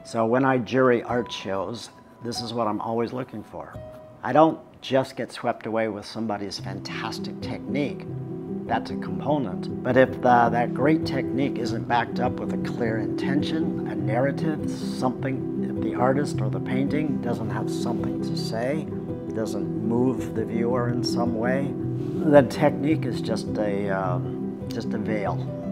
So when I jury art shows, this is what I'm always looking for. I don't just get swept away with somebody's fantastic technique. That's a component. But if that great technique isn't backed up with a clear intention, a narrative, something, if the artist or the painting doesn't have something to say, doesn't move the viewer in some way, the technique is just a veil.